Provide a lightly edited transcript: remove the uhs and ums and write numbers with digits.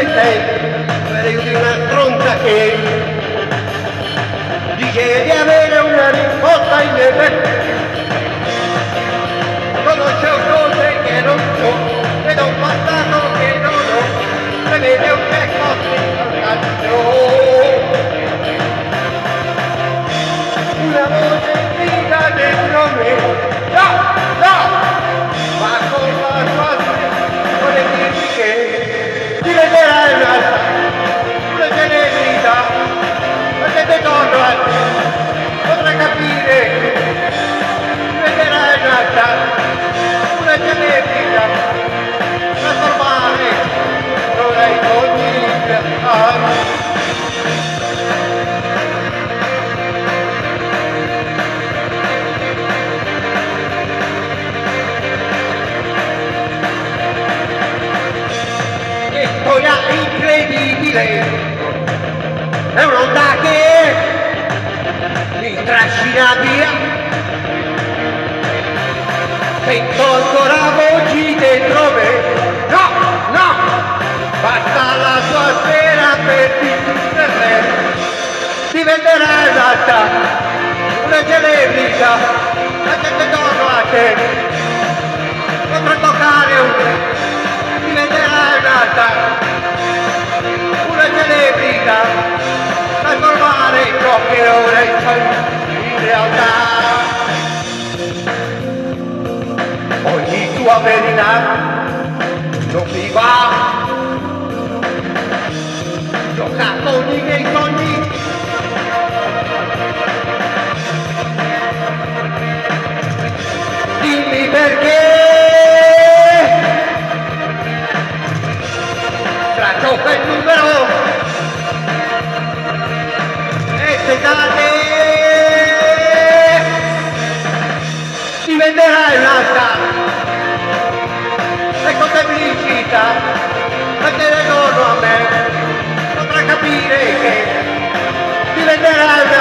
sei, eri di una stronza che dice di avere una risposta in me. Conosce cose che non so, ed ho un passato che non ho, prevede un check-off di calcio. Una voce grida dentro me, no, no, ma con la sua vuole dirmi che diventerai una celebrità, perché te torno a te, potrai capire, diventerai una celebrità, trasformare non hai ogni storia incredibile, è un'onda che mi trascina via, sento ancora voci dentro me, no, no, basta la tua sfera per distrarre, diventerai una celebrità, la gente torno a te, potrà toccare diventerai una celebrità, trasformare ciò che ora è in realtà. Ogni tua verità non mi va, gioca con i miei sogni, dimmi perché. Traccio quel numero e se date diventerai un'altra e con semplicità perché ritorno a me potrà capire che diventerai